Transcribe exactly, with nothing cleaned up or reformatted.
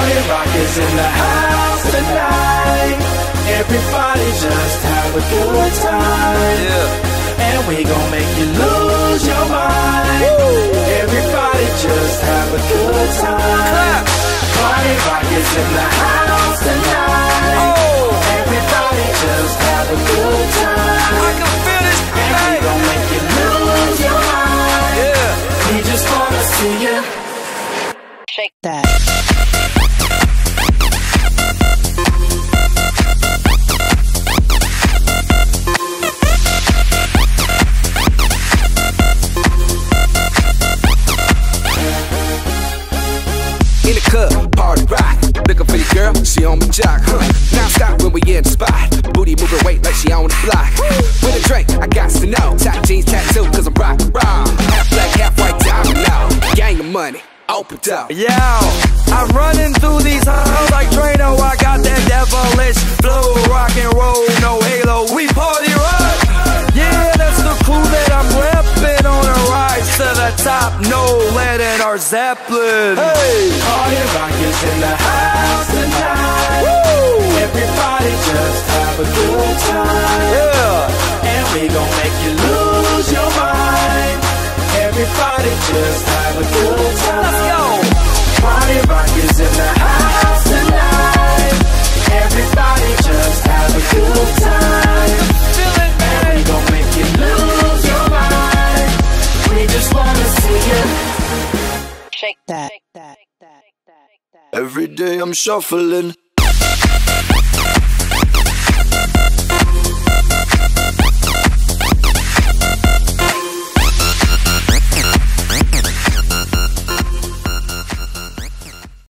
Party rock is in the house tonight. Everybody just have a good time. Yeah. And we gon' make you lose your mind. Woo. Everybody just have a good time. Clap. Party rock is in the house tonight. Oh. Everybody just have a good time. I can feel this tonight. And we gon' make you lose your mind. Yeah. We just wanna see you shake that. In the club, party rock. Looking for your girl, she on my jock. Huh. Now stop when we in the spot. Booty moving weight like she on the block. With a drink, I got to know. Top jeans tattoo, cause I'm rock, rock. Half black, half white, diamond now. Gang of money, opened up. Yo, I'm running through these halls like Drano. I got that devilish flow. Rock and roll, no halo. We party rock. Yeah, that's the crew that I'm reppin' on a rise to the top. No lead in our Zeppelin. Hey, party rock is in the house tonight. Woo! Everybody just have a good time. Yeah, and we gon' make you lose your mind. Everybody just have a good time. Let's go. Party rock is in the house tonight. Everybody just have a good time. Feel it, man. And we gon' make you lose your mind. We just wanna see you shake that. Every day I'm shuffling,